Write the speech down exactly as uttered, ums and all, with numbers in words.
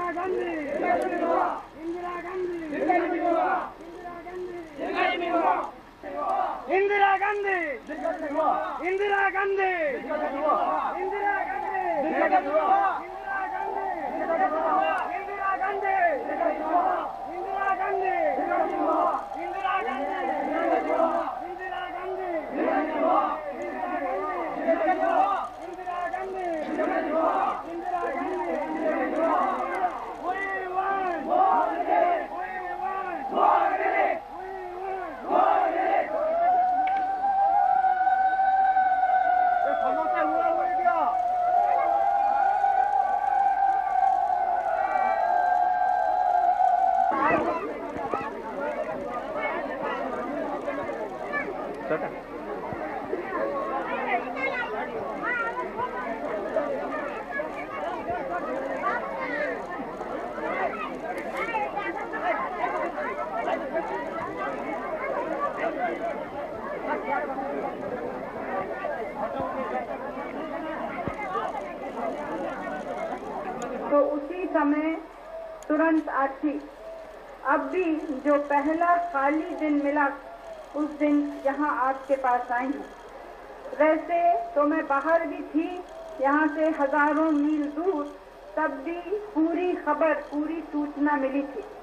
Gandhi Indira Gandhi Indira Gandhi Indira Gandhi Indira Gandhi Indira Gandhi Indira Gandhi Indira Gandhi Indira Gandhi Indira Gandhi Indira Gandhi we want more Gandhi we want more Gandhi we want more Gandhi ये समोसा हुआ हो गया तो उसी समय तुरंत आती। अब भी जो पहला खाली दिन मिला उस दिन यहाँ आपके पास आई हूँ। वैसे तो मैं बाहर भी थी, यहाँ से हजारों मील दूर, तब भी पूरी खबर पूरी सूचना मिली थी।